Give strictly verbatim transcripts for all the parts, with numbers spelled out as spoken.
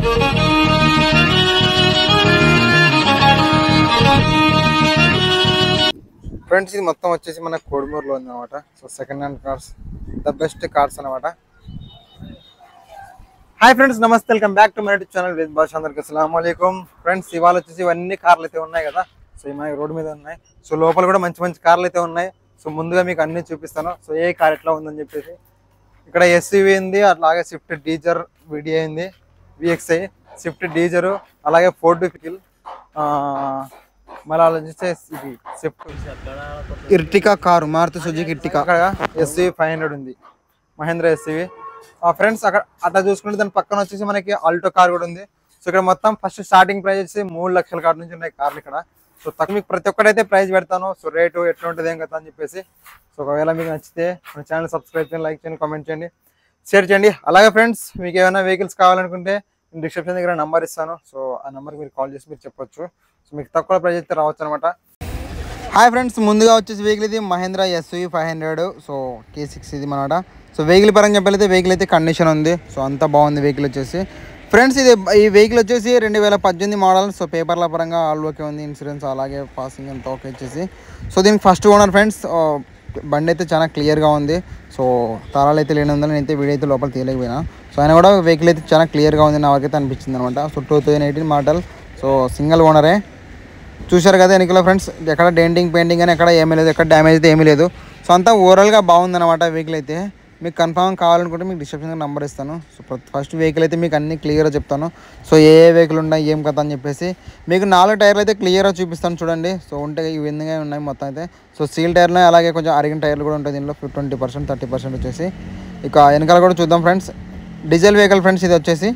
Friends ఇది మొత్తం వచ్చేసి మన కోడుమూరులో ఉంది అనమాట. So second hand cars, the best cars అనమాట. Hi friends, namaste, welcome back to my YouTube channel with Bhasha. అందరికి అస్సలాము అలైకుం. ఫ్రెండ్స్ ఇవాళ వచ్చేసి ఇవన్నీ కార్లు అయితే ఉన్నాయి కదా, సో మన రోడ్డు మీద ఉన్నాయి. సో లోపల కూడా మంచి మంచి కార్లు అయితే ఉన్నాయి. సో ముందుగా మీకు అన్ని చూపిస్తాను. సో ఏ కార్ ఎట్లా ఉందని చెప్పేసి ఇక్కడ ఎస్యూవీ ఉంది, అలాగే స్విఫ్ట్ డీజర్ విడిఐ ఉంది, విఎక్స్ఐ, స్విఫ్ట్ డీజరు, అలాగే ఫోర్డ్ ఫికిల్, మళ్ళీ ఆలోచిస్తే ఇది Swift Ertiga car, Maruti Suzuki Ertiga. అక్కడ ఎస్యూవీ ఫైవ్ హండ్రెడ్ ఉంది, మహేంద్ర ఎస్యూవీ. ఫ్రెండ్స్ అక్కడ అట్లా చూసుకుంటే దాని పక్కన వచ్చేసి మనకి ఆల్టో కార్ కూడా ఉంది. సో ఇక్కడ మొత్తం ఫస్ట్ స్టార్టింగ్ ప్రైస్ వచ్చి మూడు లక్షల కార్ నుంచి ఉన్నాయి కార్లు ఇక్కడ. సో తక్కువ మీకు ప్రతి ఒక్కటైతే ప్రైస్ పెడతాను. సో రేటు ఎట్లా ఉంటుంది ఏం కదా అని చెప్పేసి. సో ఒకవేళ మీకు నచ్చితే మన ఛానల్ సబ్స్క్రైబ్ చేయండి, లైక్ చేయండి, కామెంట్ చేయండి, షేర్ చేయండి. అలాగే ఫ్రెండ్స్ మీకు ఏమైనా వెహికల్స్ కావాలనుకుంటే నేను డిస్క్రిప్షన్ దగ్గర నెంబర్ ఇస్తాను. సో ఆ నెంబర్కి మీరు కాల్ చేసి మీరు చెప్పొచ్చు. సో మీకు తక్కువ ప్రైస్ అయితే రావచ్చు అనమాట. హాయ్ ఫ్రెండ్స్, ముందుగా వచ్చేసి వెహికల్ ఇది Mahindra SUV five hundred. So K six ఇది అనమాట. సో వెహికల్ పరంగా చెప్పాలైతే వెహికల్ అయితే కండిషన్ ఉంది. సో అంతా బాగుంది వెహికల్ వచ్చేసి. ఫ్రెండ్స్ ఇది ఈ వెహికల్ వచ్చేసి రెండు వేల పద్దెనిమిది మోడల్. సో పేపర్ల పరంగా ఆల్ ఓకే ఉంది, ఇన్సూరెన్స్ అలాగే పాసింగ్ అంతా ఓకే వచ్చేసి. సో దీనికి ఫస్ట్ ఓనర్ ఫ్రెండ్స్. బండి అయితే చాలా క్లియర్గా ఉంది. సో తాళాలు అయితే లేనందున నేనైతే వీడియో అయితే లోపల తీయలేకపోయినా. సో ఆయన కూడా వెహికల్ అయితే చాలా క్లియర్గా ఉంది నాకైతే అనిపించింది అనమాట. So two thousand eighteen model. So single ఓనరే. చూశారు కదా ఎన్నికలో ఫ్రెండ్స్, ఎక్కడ డెంటింగ్ పెయింటింగ్ అని ఎక్కడ ఏమీ లేదు, ఎక్కడ డ్యామేజ్ అయితే ఏమీ లేదు. సో అంతా ఓవరాల్గా బాగుందన్నమాట వెహికల్ అయితే. మీకు కన్ఫామ్ కావాలనుకుంటే మీకు డిస్క్రిప్షన్లో నెంబర్ ఇస్తాను. సో ఫస్ట్ వెహికల్ అయితే మీకు అన్ని క్లియర్గా చెప్తాను. సో ఏ ఏ వెహికల్ ఉన్నాయి ఏం కదా అని చెప్పేసి. మీకు నాలుగు టైర్లు అయితే క్లియర్గా చూపిస్తాను చూడండి. సో ఉంటే ఈ విధంగా ఉన్నాయి మొత్తం అయితే. సో సీల్ టైర్లు అలాగే కొంచెం అరిగిన టైర్లు కూడా ఉంటాయి దీనిలో, ట్వంటీ పర్సెంట్ థర్టీ పర్సెంట్ వచ్చేసి. ఇక వెనకాల కూడా చూద్దాం ఫ్రెండ్స్. డీజిల్ వెహికల్ ఫ్రెండ్స్ ఇది వచ్చేసి.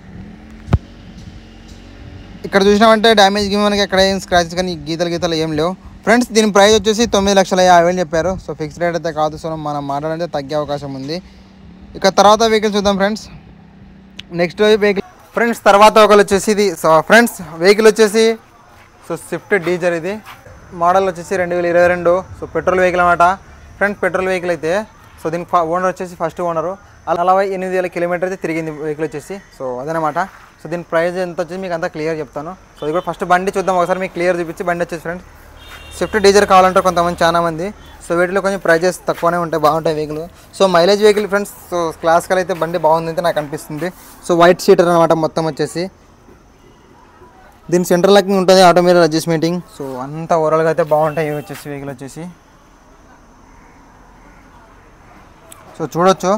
ఇక్కడ చూసినామంటే డ్యామేజ్ గిమ్ మనకి ఎక్కడ ఏం స్క్రాచెస్ కానీ గీతలు గీతలు ఏం లేవు ఫ్రెండ్స్. దీని ప్రైస్ వచ్చేసి తొమ్మిది లక్షల యాభై వేలు చెప్పారు. సో ఫిక్స్డ్ రేట్ అయితే కాదు. సో మనం మాట్లాడితే తగ్గే అవకాశం ఉంది. ఇక తర్వాత వెహికల్ చూద్దాం ఫ్రెండ్స్. నెక్స్ట్ వెహికల్ ఫ్రెండ్స్ తర్వాత ఒకళ్ళు వచ్చేసి ఇది. సో ఫ్రెండ్స్ వెహికల్ వచ్చేసి సో స్విఫ్ట్ డీజర్ ఇది. మోడల్ వచ్చేసి రెండు వేల ఇరవై రెండు. సో పెట్రోల్ వెహికల్ అనమాట ఫ్రెండ్స్. పెట్రోల్ వెహికల్ అయితే. సో దీనికి ఓనర్ వచ్చేసి ఫస్ట్ ఓనరు నలభై ఎనిమిది వేల కిలోమీటర్ అయితే తిరిగింది వెహికల్ వచ్చేసి. సో అదనమాట. సో దీని ప్రైస్ ఎంత వచ్చేసి మీకు అంతా క్లియర్ చెప్తాను. సో ఇది కూడా ఫస్ట్ బండి చూద్దాం ఒకసారి, మీకు క్లియర్ చూపించి. బండి వచ్చేసి ఫ్రెండ్స్ స్విఫ్ట్ డీజర్ కావాలంటే కొంతమంది చాలా మంది. సో వీటిలో కొంచెం ప్రైజెస్ తక్కువనే ఉంటాయి, బాగుంటాయి vehicle. So mileage vehicle friends. So classical అయితే బండి బాగుంది అయితే నాకు అనిపిస్తుంది. సో వైట్ సీటర్ అనమాట మొత్తం వచ్చేసి. దీని సెంట్రల్ లాకింగ్ ఉంటుంది, ఆటోమేటిక్ అడ్జస్ట్మెంటింగ్. సో అంతా ఓవరాల్గా అయితే బాగుంటాయి వచ్చేసి వెహికల్ వచ్చేసి. సో చూడొచ్చు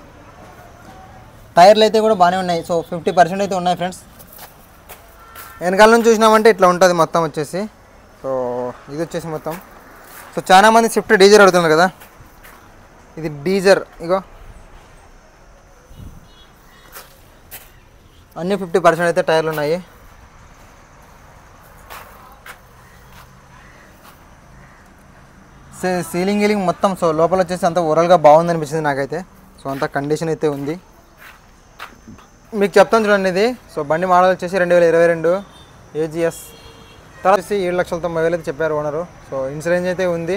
టైర్లు అయితే కూడా బాగానే ఉన్నాయి. సో ఫిఫ్టీ పర్సెంట్ అయితే ఉన్నాయి ఫ్రెండ్స్. వెనకాల నుంచి చూసినామంటే ఇట్లా ఉంటుంది మొత్తం వచ్చేసి. సో ఇది వచ్చేసి మొత్తం. సో చాలా మంది స్విఫ్ట్ డీజర్ అడుగుతున్నారు కదా, ఇది డీజర్. ఇగో అన్నీ ఫిఫ్టీ పర్సెంట్ అయితే టైర్లు ఉన్నాయి. సీలింగ్ గీలింగ్ మొత్తం. సో లోపల వచ్చేసి అంత ఓవరాల్గా బాగుంది అనిపించింది నాకైతే. సో అంత కండిషన్ అయితే ఉంది. మీకు చెప్తాను చూడండి ఇది. సో బండి మోడల్ వచ్చేసి రెండు వేల ఇరవై రెండు ఏజిఎస్. తర్వాత వచ్చేసి ఏడు లక్షల తొంభై వేలు అయితే చెప్పారు ఓనరు. సో ఇన్సూరెన్స్ అయితే ఉంది,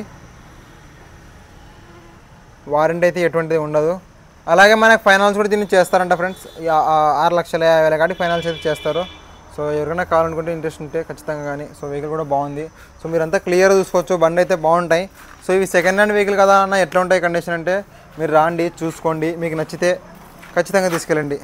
వారంటీ అయితే ఎటువంటిది ఉండదు. అలాగే మనకు ఫైనాన్స్ కూడా దీన్ని చేస్తారంట ఫ్రెండ్స్. ఆరు లక్షల యాభై వేల కాబట్టి ఫైనాన్స్ అయితే చేస్తారు. సో ఎవరికైనా కావాలనుకుంటే ఇంట్రెస్ట్ ఉంటే ఖచ్చితంగా కానీ. సో వెహికల్ కూడా బాగుంది. సో మీరంతా క్లియర్గా చూసుకోవచ్చు, బండి అయితే బాగుంటాయి. సో ఇవి సెకండ్ హ్యాండ్ వెహికల్ కదా అన్న, ఎట్లా ఉంటాయి కండిషన్ అంటే మీరు రాండి చూసుకోండి, మీకు నచ్చితే ఖచ్చితంగా తీసుకెళ్ళండి.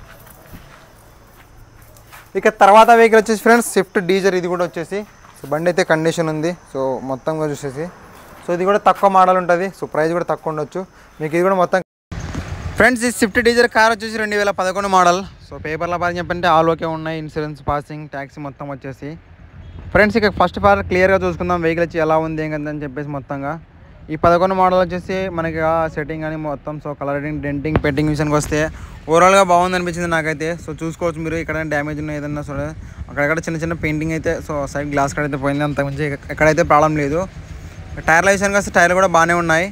ఇక తర్వాత వెహికల్ వచ్చేసి ఫ్రెండ్స్ స్విఫ్ట్ డీజర్. ఇది కూడా వచ్చేసి సో బండి అయితే కండిషన్ ఉంది. సో మొత్తంగా చూసేసి. సో ఇది కూడా తక్కువ మోడల్ ఉంటుంది. సో ప్రైస్ కూడా తక్కువ ఉండొచ్చు మీకు. ఇది కూడా మొత్తం ఫ్రెండ్స్ ఈ స్విఫ్ట్ డీజర్ కార్ వచ్చేసి రెండు వేల పదకొండు మోడల్. సో పేపర్ల పని చెప్పంటే ఆల్ ఓకే ఉన్నాయి, ఇన్సూరెన్స్ పాసింగ్ ట్యాక్సీ మొత్తం వచ్చేసి. ఫ్రెండ్స్ ఇక ఫస్ట్ ఆఫ్ ఆల్ క్లియర్గా చూసుకుందాం వెహికల్ వచ్చి ఎలా ఉంది ఏం కదని చెప్పేసి మొత్తంగా. ఈ పదకొండు మోడల్ వచ్చేసి మనకి సెట్టింగ్ అని మొత్తం. సో కలరింగ్ డెంటింగ్ పెయింటింగ్ విషయానికి వస్తే ఓవరాల్గా బాగుంది అనిపించింది నాకైతే. సో చూసుకోవచ్చు మీరు, ఇక్కడ డ్యామేజ్ ఉన్న ఏదన్నా సో అక్కడక్కడ చిన్న చిన్న పెయింటింగ్ అయితే. సో సైడ్ గ్లాస్ కడ అయితే పోయింది, అంత మంచి ఎక్కడైతే ప్రాబ్లం లేదు. టైర్ల విషయానికి వస్తే టైర్లు కూడా బాగానే ఉన్నాయి,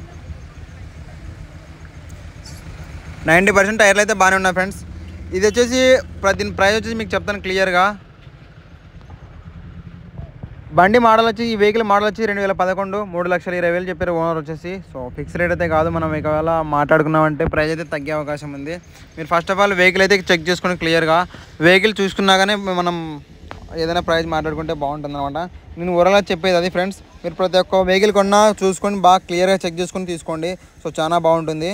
నైంటీ పర్సెంట్ టైర్లు అయితే బాగానే ఉన్నాయి ఫ్రెండ్స్. ఇది వచ్చేసి దీని ప్రైస్ వచ్చేసి మీకు చెప్తాను క్లియర్గా. బండి మోడల్ వచ్చి ఈ వెహికల్ మోడల్ వచ్చి రెండు వేల పదకొండు మూడు లక్షల ఇరవై వేలు చెప్పారు ఓనర్ వచ్చేసి. సో ఫిక్స్ రేట్ అయితే కాదు, మనం ఒకవేళ మాట్లాడుకున్నామంటే ప్రైస్ అయితే తగ్గే అవకాశం ఉంది. మీరు ఫస్ట్ ఆఫ్ ఆల్ వెహికల్ అయితే చెక్ చేసుకుని క్లియర్గా వెహికల్ చూసుకున్నాగానే మనం ఏదైనా ప్రైస్ మాట్లాడుకుంటే బాగుంటుంది అనమాట. నేను ఓవరాల్గా చెప్పేది అది ఫ్రెండ్స్. మీరు ప్రతి ఒక్క వెహికల్ కొన్నా చూసుకొని బాగా క్లియర్గా చెక్ చేసుకొని తీసుకోండి. సో చాలా బాగుంటుంది.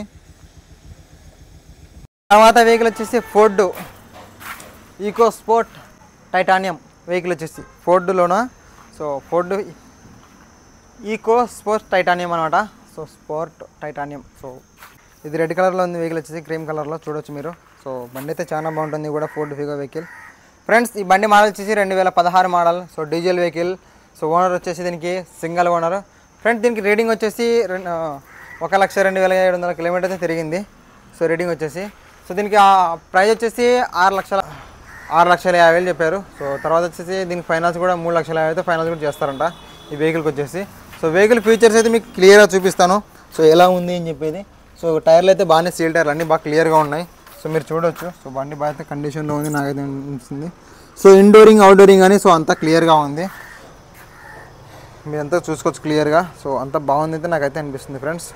తర్వాత వెహికల్ వచ్చేసి Ford EcoSport Titanium vehicle వచ్చేసి ఫోర్డ్లోన. So Ford EcoSport Titanium అనమాట. So sport Titanium. సో ఇది రెడ్ కలర్లో ఉంది వెహికల్ వచ్చేసి, క్రీమ్ కలర్లో చూడొచ్చు మీరు. సో బండి అయితే చాలా బాగుంటుంది కూడా ఫోర్డ్ ఫిగో వెహికల్ ఫ్రెండ్స్. ఈ బండి మోడల్ వచ్చేసి రెండు వేల పదహారు model. So diesel vehicle. So owner వచ్చేసి దీనికి సింగల్ ఓనర్ ఫ్రెండ్స్. దీనికి రీడింగ్ వచ్చేసి ఒక లక్ష రెండు వేల ఏడు వందల కిలోమీటర్ అయితే తిరిగింది. సో రీడింగ్ వచ్చేసి సో దీనికి ప్రైస్ వచ్చేసి ఆరు లక్షల ఆరు లక్షల యాభై వేలు చెప్పారు. సో తర్వాత వచ్చేసి దీనికి ఫైనాన్స్ కూడా మూడు లక్షల యాభై అయితే ఫైనాన్స్ కూడా చేస్తారంట ఈ వెహికల్కి వచ్చేసి. సో వెహికల్ ఫీచర్స్ అయితే మీకు క్లియర్గా చూపిస్తాను. సో ఎలా ఉంది అని చెప్పేది. సో టైర్లు అయితే బాగానే సీల్ టైర్లు అన్నీ బాగా క్లియర్గా ఉన్నాయి. సో మీరు చూడొచ్చు. సో బండి బాగా అయితే కండిషన్లో ఉంది నాకైతే అనిపిస్తుంది. సో ఇండోరింగ్ అవుట్డోరింగ్ అని సో అంతా క్లియర్గా ఉంది, మీరంతా చూసుకోవచ్చు క్లియర్గా. సో అంతా బాగుంది అయితే నాకైతే అనిపిస్తుంది ఫ్రెండ్స్.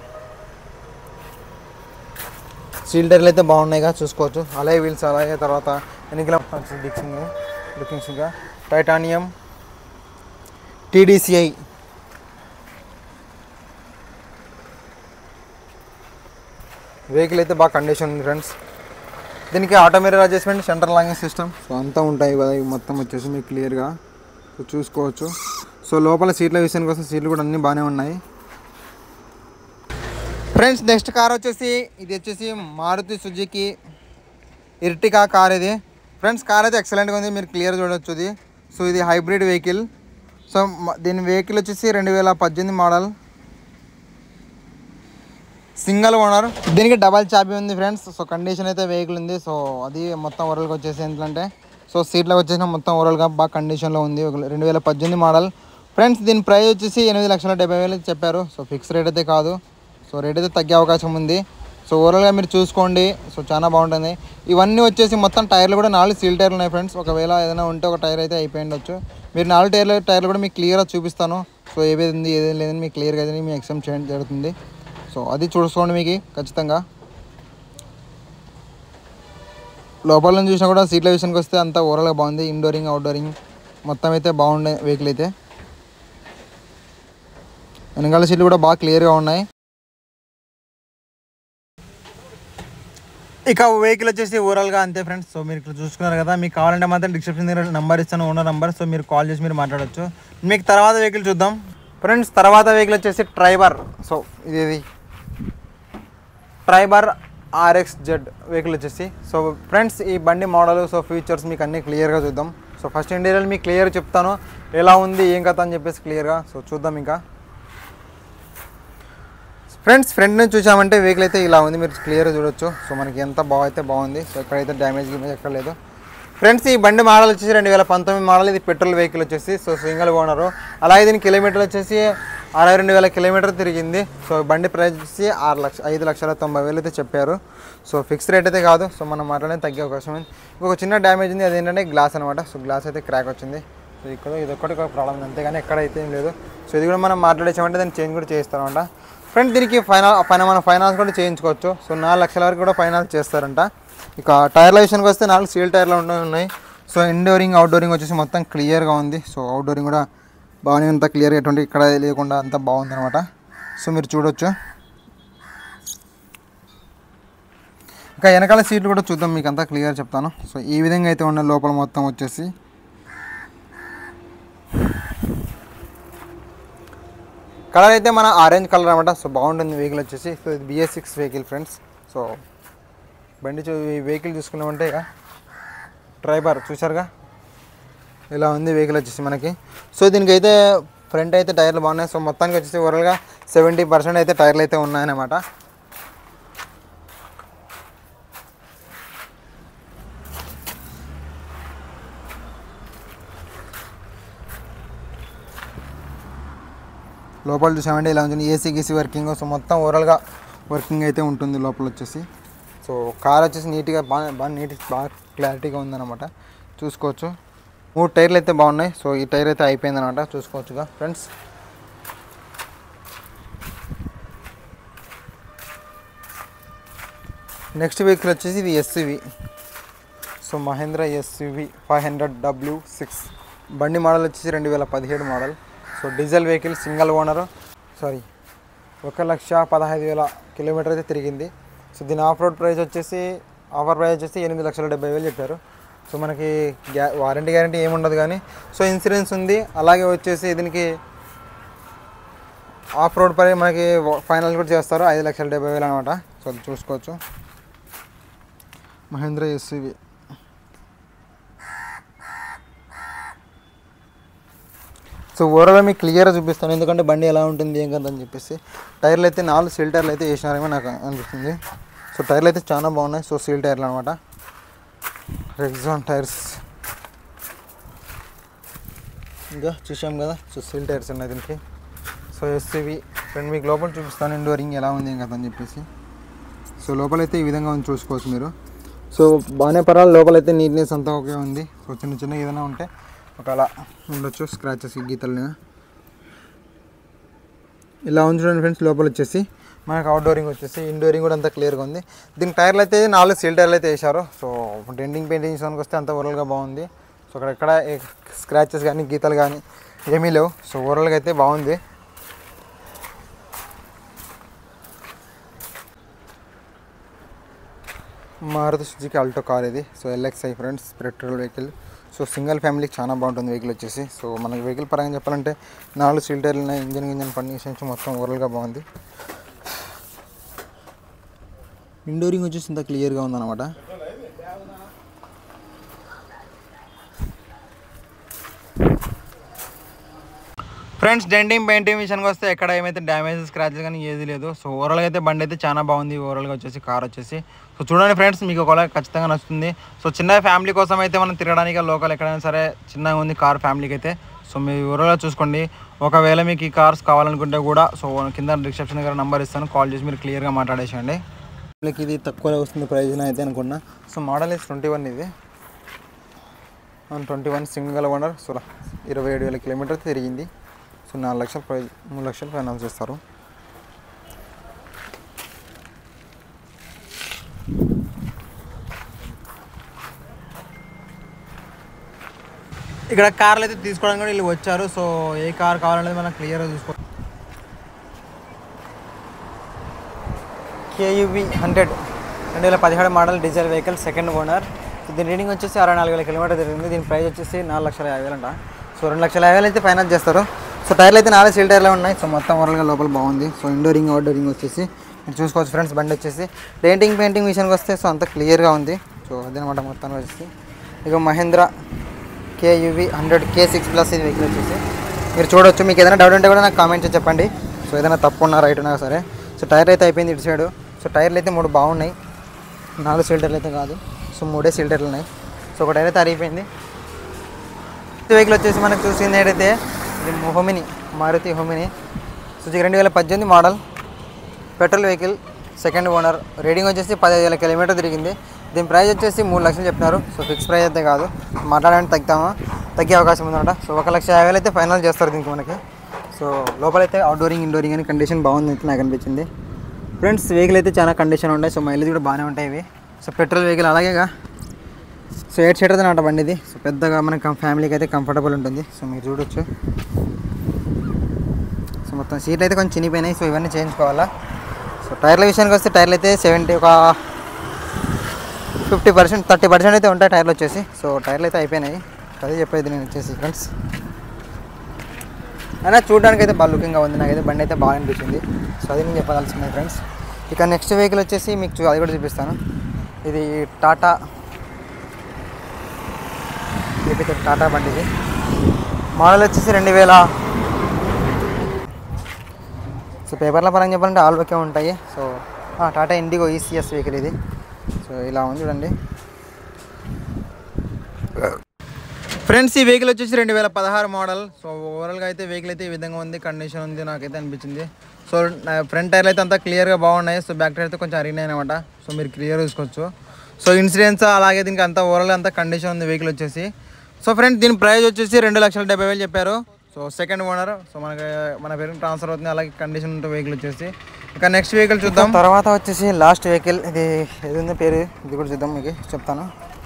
సీల్ టైర్లు అయితే బాగున్నాయిగా చూసుకోవచ్చు. అలాగే వీల్స్ అలాగే తర్వాత వెనకాల డిక్సింగ్ డిక్సింగ్గా టైటానియం టీడీసీఐ వెహికల్ అయితే బాగా కండిషన్ ఉంది ఫ్రెండ్స్. దీనికి automatic adjustment, central locking system so అంతా ఉంటాయి కదా. మొత్తం వచ్చేసి మీకు క్లియర్గా సో చూసుకోవచ్చు. సో లోపల సీట్ల విషయానికి వస్తే సీట్లు కూడా అన్నీ బాగానే ఉన్నాయి ఫ్రెండ్స్. నెక్స్ట్ కార్ వచ్చేసి ఇది వచ్చేసి మారుతి సుజుకి ఎర్టిగా కార్ ఇది ఫ్రెండ్స్. కార్ అయితే ఎక్సలెంట్గా ఉంది, మీరు క్లియర్ చూడవచ్చు ఇది. సో ఇది హైబ్రిడ్ వెహికల్. సో దీని వెహికల్ వచ్చేసి రెండు వేల పద్దెనిమిది మోడల్, సింగల్ ఓనర్. దీనికి డబల్ చాబీ ఉంది ఫ్రెండ్స్. సో కండిషన్ అయితే వెహికల్ ఉంది. సో అది మొత్తం ఓవరాల్గా వచ్చేసి ఏంటంటే సో సీట్లకు వచ్చేసిన మొత్తం ఓవరాల్గా బాగా కండిషన్లో ఉంది. రెండు వేల పద్దెనిమిది మోడల్ ఫ్రెండ్స్. దీని ప్రైస్ వచ్చేసి ఎనిమిది లక్షల డెబ్బై వేలు చెప్పారు. సో ఫిక్స్ రేట్ అయితే కాదు, సో రేట్ అయితే తగ్గే అవకాశం ఉంది. సో ఓవరాల్గా మీరు చూసుకోండి. సో చాలా బాగుంటుంది. ఇవన్నీ వచ్చేసి మొత్తం టైర్లు కూడా నాలుగు సీల్ టైర్లు ఉన్నాయి ఫ్రెండ్స్. ఒకవేళ ఏదైనా ఉంటే ఒక టైర్ అయితే అయిపోయి ఉండొచ్చు. మీరు నాలుగు టైర్లు టైర్లు కూడా మీకు క్లియర్గా చూపిస్తాను. సో ఏది ఉంది ఏదేం లేదని మీకు క్లియర్గా అయితే మీకు ఎక్స్ప్లెయిన్ చేయడం జరుగుతుంది. సో అది చూసుకోండి మీకు ఖచ్చితంగా. లోపల నుంచి చూసినా కూడా సీట్ల విషయానికి వస్తే అంతా ఓవరాల్గా బాగుంది. ఇండోరింగ్ అవుట్డోరింగ్ మొత్తం అయితే బాగుండే వెహికల్ అయితే. వెనకాల సీట్లు కూడా బాగా క్లియర్గా ఉన్నాయి. ఇక వెహికల్ వచ్చేసి ఓవరాల్గా అంతే ఫ్రెండ్స్. సో మీరు ఇక్కడ చూసుకున్నారు కదా. మీకు కావాలంటే మాత్రం డిస్క్రిప్షన్ దగ్గర నెంబర్ ఇస్తాను, ఓనర్ నెంబర్. సో మీరు కాల్ చేసి మీరు మాట్లాడవచ్చు. మీకు తర్వాత వెహికల్ చూద్దాం ఫ్రెండ్స్. తర్వాత వెహికల్ వచ్చేసి ట్రైబర్. సో ఇది ట్రైబర్ ఆర్ఎక్స్ జెడ్ వెహికల్ వచ్చేసి. సో ఫ్రెండ్స్ ఈ బండి మోడల్ సో ఫీచర్స్ మీకు అన్నీ క్లియర్గా చూద్దాం. సో ఫస్ట్ ఇంటీరియర్ మీకు క్లియర్ చెప్తాను ఎలా ఉంది ఏం కథ అని చెప్పేసి క్లియర్గా. సో చూద్దాం ఇంకా ఫ్రెండ్స్. ఫ్రంట్ నుంచి చూసామంటే వెహికల్ అయితే ఇలా ఉంది, మీరు క్లియర్గా చూడొచ్చు. సో మనకి ఎంత బాగా అయితే బాగుంది. సో ఎక్కడైతే డ్యామేజ్ గిమేజ్ ఎక్కడ లేదు ఫ్రెండ్స్. ఈ బండి మోడల్ వచ్చేసి రెండు వేల పంతొమ్మిది మోడల్. ఇది పెట్రోల్ వెహికల్ వచ్చేసి. So single owner. అలాగే దీని కిలోమీటర్ వచ్చేసి అరవై రెండు వేల కిలోమీటర్ తిరిగింది. సో బండి ప్రైస్ వచ్చి ఆరు లక్ష ఐదు లక్షల తొంభై వేలు అయితే చెప్పారు. సో ఫిక్స్ రేట్ అయితే కాదు. సో మనం మాట్లాడే తగ్గే అవకాశం ఉంది. ఇంకొక చిన్న డ్యామేజ్ ఉంది, అదేంటంటే గ్లాస్ అనమాట. సో గ్లాస్ అయితే క్రాక్ వచ్చింది. సో ఇక్కడ ఇది ఒక్కటి ఒక ప్రాబ్లం ఉంది అంతేగాని ఎక్కడైతే ఏం లేదు. సో ఇది కూడా మనం మాట్లాడేసామంటే దాన్ని చేంజ్ కూడా చేస్తామంట ఫ్రెండ్. దీనికి ఫైనాల్ పైన మన ఫైనాన్స్ కూడా చేయించుకోవచ్చు. సో నాలుగు లక్షల వరకు కూడా ఫైనాన్స్ చేస్తారంట. ఇక టైర్ల విషయానికి వస్తే నాలుగు సీల్ టైర్లు ఉన్నాయి. సో ఇండోరింగ్ అవుట్డోరింగ్ వచ్చేసి మొత్తం క్లియర్గా ఉంది. సో అవుట్డోరింగ్ కూడా బాగానే అంతా క్లియర్గా ఎటువంటి ఇక్కడ లేకుండా అంతా బాగుంది అనమాట. సో మీరు చూడొచ్చు. ఇంకా వెనకాల సీట్లు కూడా చూద్దాం, మీకు అంతా క్లియర్ చెప్తాను. సో ఈ విధంగా అయితే ఉన్న లోపల మొత్తం వచ్చేసి కలర్ అయితే మన ఆరెంజ్ కలర్ అనమాట. సో బాగుంటుంది వెహికల్ వచ్చేసి. సో ఇది BS six vehicle friends. So బండి చూ ఈ వెహికల్ చూసుకున్నామంటే ఇక ట్రైబర్ చూసారుగా ఇలా ఉంది వెహికల్ వచ్చేసి మనకి. సో దీనికైతే ఫ్రంట్ అయితే టైర్లు బాగున్నాయి. సో మొత్తానికి వచ్చేసి ఓవరాల్గా సెవెంటీ పర్సెంట్ అయితే టైర్లు అయితే ఉన్నాయన్నమాట. లోపల చూసామంటే ఇలా ఉంటుంది. AC గీసీ working. సో మొత్తం ఓవరాల్గా వర్కింగ్ అయితే ఉంటుంది లోపల వచ్చేసి. సో కార్ వచ్చేసి నీట్గా బాగా బాగా నీట్ బాగా క్లారిటీగా ఉందన్నమాట, చూసుకోవచ్చు. మూడు టైర్లు అయితే బాగున్నాయి. సో ఈ టైర్ అయితే అయిపోయింది అనమాట, చూసుకోవచ్చుగా ఫ్రెండ్స్. నెక్స్ట్ వెహికల్ వచ్చేసి ఇది SUV. So Mahindra SUV five hundred W six బండి మోడల్ వచ్చేసి రెండు వేల పదిహేడు model. So diesel vehicle, single owner, sorry ఒక లక్ష పదహైదు వేల కిలోమీటర్ అయితే తిరిగింది. సో దీని ఆఫ్ రోడ్ ప్రైస్ వచ్చేసి ఆఫర్ ప్రైస్ వచ్చేసి ఎనిమిది లక్షల డెబ్బై వేలు చెప్పారు. సో మనకి గ్యా వారంటీ గ్యారంటీ ఏముండదు కానీ సో ఇన్సూరెన్స్ ఉంది. అలాగే వచ్చేసి దీనికి ఆఫ్ రోడ్ పై మనకి ఫైనల్ కూడా చేస్తారు ఐదు లక్షల డెబ్బై వేలు అనమాట. సో అది చూసుకోవచ్చు. మహేంద్ర ఎస్యూవి. సో ఓవరాల్గా మీకు క్లియర్గా చూపిస్తాను, ఎందుకంటే బండి ఎలా ఉంటుంది ఏం కదా అని చెప్పేసి. టైర్లు అయితే నాలుగు సీల్ టైర్లు అయితే వేసినారేమో నాకు అనిపిస్తుంది. సో టైర్లు అయితే చాలా బాగున్నాయి. సో సీల్ టైర్లు అనమాట, రెగ్జాన్ టైర్స్. ఇంకా చూసాం కదా, సో సీల్ టైర్స్ ఉన్నాయి దీనికి. సో ఎస్యూవి ఫ్రెండ్ మీకు లోపల చూపిస్తాను ఇండోరింగ్ ఎలా ఉంది కదా అని చెప్పేసి. సో లోపలైతే ఈ విధంగా ఉంది, చూసుకోవచ్చు మీరు. సో బాగానే పర్వాలేదు, లోపలైతే నీట్నెస్ అంతా ఓకే ఉంది. సో చిన్న చిన్న ఏదైనా ఉంటే ఒకలా ఉండొచ్చు, స్క్రాచెస్ గీతలు ఇలా ఉంది చూడండి ఫ్రెండ్స్. లోపల వచ్చేసి మనకు అవుట్డోరింగ్ వచ్చేసి ఇండోరింగ్ కూడా అంతా క్లియర్గా ఉంది. దీనికి టైర్లు అయితే నాలుగు సీల్ టైర్లు అయితే వేశారు. సో డెంటింగ్ పెయింటింగ్ విషయానికి వస్తే అంత ఓవరాల్గా బాగుంది. సో అక్కడ ఎక్కడ స్క్రాచెస్ కానీ గీతలు కానీ ఏమీ లేవు. సో ఓవరాల్గా అయితే బాగుంది. మారుతి సుజుకి ఆల్టో కార్ ఇది. So LXI friends, petrol vehicle. So single ఫ్యామిలీకి చాలా బాగుంటుంది వెహికల్ వచ్చేసి. సో మనకి వెహికల్ పరంగా చెప్పాలంటే నాలుగు సీల్ టైర్లు ఉన్నాయి, ఇంజన్ ఇంజన్ కండిషన్స్ మొత్తం ఓవరాల్గా బాగుంది. ఇండోరింగ్ వచ్చేసి ఇంత క్లియర్గా ఉందన్నమాట. ఫ్రెండ్స్ డెంటింగ్ పెయింటింగ్ విషయానికి వస్తే ఎక్కడ ఏమైతే డ్యామేజ్ స్క్రాచెస్ కానీ ఏది లేదు. సో ఓవరాల్గా అయితే బండి అయితే చాలా బాగుంది. ఓవరాల్గా వచ్చేసి కార్ వచ్చేసి సో చూడండి ఫ్రెండ్స్, మీకు ఒకవేళ ఖచ్చితంగా నచ్చుతుంది. సో చిన్న ఫ్యామిలీ కోసం అయితే మనం తిరగడానికి లోకల్ ఎక్కడైనా సరే చిన్నగా ఉంది కార్ ఫ్యామిలీకి అయితే. సో మీరు ఓవరాల్గా చూసుకోండి. ఒకవేళ మీకు ఈ కార్స్ కావాలనుకుంటే కూడా సో కింద రిసెప్షన్ గారు నెంబర్ ఇస్తాను, కాల్ చేసి మీరు క్లియర్గా మాట్లాడేసండి. మీకు ఇది తక్కువలో వస్తుంది ప్రైజ్ అయితే అనుకున్నా. So model is twenty one ఇది twenty one single owner. So ఇరవై ఏడు వేల కిలోమీటర్ తిరిగింది. సో నాలుగు లక్షల ప్రైజ్, మూడు లక్షలు ఫైనాన్స్ చేస్తారు. ఇక్కడ కార్లు అయితే తీసుకోవడానికి కూడా వీళ్ళు వచ్చారు. సో ఏ కార్ కావాలనేది మనం క్లియర్గా చూసుకో. కేయూవి హండ్రెడ్ రెండు వేల పదిహేడు model diesel vehicle, second owner. So దీని రీడింగ్ వచ్చేసి అరవై నాలుగు వేల కిలోమీటర్ తిరిగింది. దీని ప్రైస్ వచ్చేసి నాలుగు లక్షల యాభై వేలు అంట. సో రెండు లక్షల యాభై వేలు అయితే ఫైనాన్స్ చేస్తారు. సో టైర్లు అయితే నాలుగు సీల్ టైర్లు ఉన్నాయి. సో మొత్తం ఓవరాల్గా లోపల బాగుంది. సో ఇండోరింగ్ అవుట్డోరింగ్ వచ్చేసి మీరు చూసుకోవచ్చు ఫ్రెండ్స్. బండి వచ్చేసి పెయింటింగ్ పెయింటింగ్ విషయానికి వస్తే సో అంత క్లియర్గా ఉంది. సో అదనమాట మొత్తం వచ్చేసి. ఇక Mahindra KUV hundred K six plus ఇది వెహికల్ వచ్చేసి మీరు చూడవచ్చు. మీకు ఏదైనా డౌట్ ఉంటే కూడా నాకు కామెంట్ చేసి చెప్పండి. సో ఏదైనా తప్పు ఉన్నా రైట్ ఉన్నా సరే. సో టైర్ అయితే అయిపోయింది ఇటు సైడు. సో టైర్లు అయితే మూడు బాగున్నాయి, నాలుగు సీల్ టైర్లు అయితే కాదు. సో మూడే సీల్ టైర్లు ఉన్నాయి. సో ఒక టైర్ అయితే అరిగిపోయింది. వెహికల్ వచ్చేసి మనకు చూసింది ఏంటైతే ఇది హోమిని, మారుతి హోమిని సుజుకి రెండు వేల పద్దెనిమిది model, petrol vehicle, second owner. Reading వచ్చేసి పదిహేను వేల కిలోమీటర్ తిరిగింది. దీని ప్రైస్ వచ్చేసి మూడు లక్షలు చెప్తున్నారు. సో ఫిక్స్ ప్రైస్ అయితే కాదు, మాట్లాడడానికి తగ్గుతామా తగ్గే అవకాశం ఉందన్నమాట. సో ఒక లక్ష యాభై వేలు అయితే ఫైనల్ చేస్తారు దీనికి మనకి. సో లోపలైతే అవుట్డోరింగ్ ఇండోరింగ్ అని కండిషన్ బాగుంది అయితే నాకు అనిపించింది ఫ్రెండ్స్. వెహికల్ అయితే చాలా కండిషన్ ఉంటాయి. సో మైలేజ్ కూడా బాగానే ఉంటాయి ఇవి. సో పెట్రోల్ వెహికల్ అలాగేగా. సో ఎయిట్ సీటర్ అనమాట బండి ఇది. సో పెద్దగా మనకి ఫ్యామిలీకి అయితే కంఫర్టబుల్ ఉంటుంది. సో మీరు చూడొచ్చు. సో మొత్తం సీట్లు అయితే కొంచెం చినిపోయినాయి. సో ఇవన్నీ చేయించుకోవాలా. సో టైర్ల విషయానికి వస్తే టైర్లు అయితే సెవెంటీ ఒక ఫిఫ్టీ పర్సెంట్ థర్టీ పర్సెంట్ అయితే ఉంటాయి టైర్లు వచ్చేసి. సో టైర్లు అయితే అయిపోయినాయి. అదే చెప్పేది నేను వచ్చేసి ఫ్రెండ్స్. అయినా చూడడానికి అయితే బాగా లుకింగ్గా ఉంది. నాకైతే బండి అయితే బాగా అనిపించింది. సో అది నేను చెప్పదలుచుకున్నాను ఫ్రెండ్స్. ఇక నెక్స్ట్ వెహికల్ వచ్చేసి మీకు చూ అది కూడా చూపిస్తాను. ఇది టాటా ఏపీతో టాటా బండి. ఇది మోడల్ వచ్చేసి రెండు వేల సో పేపర్ల పరంగా చెప్పాలంటే ఆల్ ఓకే ఉంటాయి. So Tata Indigo ECS vehicle ఇది. సో ఇలా ఉంది చూడండి ఫ్రెండ్స్. ఈ వెహికల్ వచ్చేసి రెండు వేల పదహారు మోడల్. సో ఓవరాల్గా అయితే వెహికల్ అయితే ఈ విధంగా ఉంది, కండిషన్ ఉంది నాకైతే అనిపించింది. సో ఫ్రంట్ టైర్లు అయితే అంతా క్లియర్గా బాగున్నాయి. సో బ్యాక్ టైర్ అయితే కొంచెం అరిగినాయి అనమాట. సో మీరు క్లియర్ చూసుకోవచ్చు. సో ఇన్సూరెన్స్ అలాగే దీనికి అంతా ఓవరాల్ అంతా కండిషన్ ఉంది వెహికల్ వచ్చేసి. సో ఫ్రెండ్స్ దీని ప్రైస్ వచ్చేసి రెండు లక్షల డెబ్బై వేలు చెప్పారు. So second owner. సో మనకి మన పేరు ట్రాన్స్ఫర్ అవుతుంది, అలాగే కండిషన్ ఉంటుంది వెహికల్ వచ్చేసి. ఇక నెక్స్ట్ వెహికల్ చూద్దాం. తర్వాత వచ్చేసి లాస్ట్ వెహికల్ ఇది ఏది ఉంది పేరు, ఇది కూడా చూద్దాం, మీకు చెప్తాను.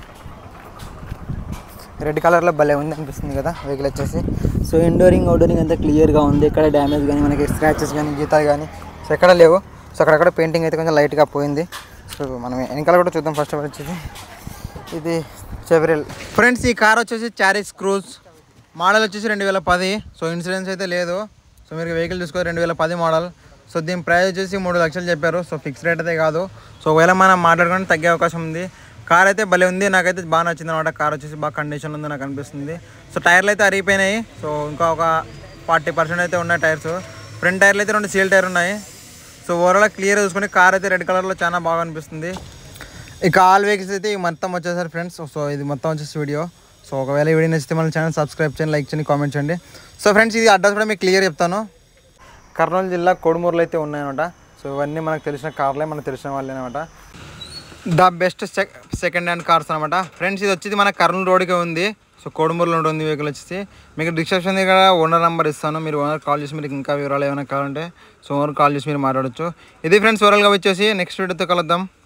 రెడ్ కలర్లో భలే ఉంది అనిపిస్తుంది కదా వెహికల్ వచ్చేసి. సో ఇండోరింగ్ అవుట్డోరింగ్ అంతా క్లియర్గా ఉంది, ఎక్కడ డ్యామేజ్ కానీ మనకి స్క్రాచెస్ కానీ గీతాలు కానీ సో ఎక్కడ లేవు. సో అక్కడక్కడ పెయింటింగ్ అయితే కొంచెం లైట్గా పోయింది. సో మనం వెనకాల కూడా చూద్దాం. ఫస్ట్ ఆఫ్ ఆల్ వచ్చేసి ఇది చెవరెల్. ఫ్రెండ్స్ ఈ కార్ వచ్చేసి చారిస్ క్రూజ్, మోడల్ వచ్చేసి రెండు వేల పది. సో ఇన్సూరెన్స్ అయితే లేదు. సో మీరు వెహికల్ చూసుకోవాలి, రెండు వేల పది మోడల్. సో దీని ప్రైస్ వచ్చేసి మూడు లక్షలు చెప్పారు. సో ఫిక్స్ రేట్ అయితే కాదు. సో ఒకవేళ మనం మాట్లాడుకుంటే తగ్గే అవకాశం ఉంది. కార్ అయితే భలే ఉంది, నాకైతే బాగా నచ్చింది అనమాట. కార్ వచ్చేసి బాగా కండిషన్ ఉంది నాకు అనిపిస్తుంది. సో టైర్లు అయితే అరిగిపోయినాయి. సో ఇంకా ఒక ఫార్టీ పర్సెంట్ అయితే ఉన్నాయి టైర్స్. ఫ్రంట్ టైర్లు అయితే రెండు సీల్ టైర్ ఉన్నాయి. సో ఓవరాల్ క్లియర్ చూసుకొని కార్ అయితే రెడ్ కలర్లో చాలా బాగా అనిపిస్తుంది. ఇక ఆల్ వెహికల్స్ అయితే మొత్తం వచ్చేసారు ఫ్రెండ్స్. సో ఇది మొత్తం వచ్చేసి వీడియో. సో ఒకవేళ ఈ వీడియో నచ్చితే మన ఛానల్ సబ్స్క్రైబ్ చేయండి, లైక్ చేయండి, కామెంట్ చేయండి. సో ఫ్రెండ్స్ ఇది అడ్రస్ కూడా మీకు క్లియర్ చెప్తాను. కర్నూలు జిల్లా కోడుమూరులో అయితే ఉన్నాయన్నమాట. సో ఇవన్నీ మనకు తెలిసిన కార్లే, మనకు తెలిసిన వాళ్ళే అనమాట. The best second hand cars అనమాట ఫ్రెండ్స్. ఇది వచ్చేది మన కర్నూలు రోడ్కే ఉంది. సో కోడుమూరులో ఉంటుంది వెహికల్ వచ్చేసి. మీకు డిస్క్రిప్షన్ దగ్గర ఓనర్ నెంబర్ ఇస్తాను, మీరు ఓనర్ కాల్ చేసి మీకు ఇంకా వివరాలు ఏమైనా కావాలంటే సో ఓనర్ కాల్ చేసి మీరు మాట్లాడచ్చు. ఇది ఫ్రెండ్స్ ఓవరాల్గా వచ్చేసి నెక్స్ట్ వీడియోతో కలుద్దాం.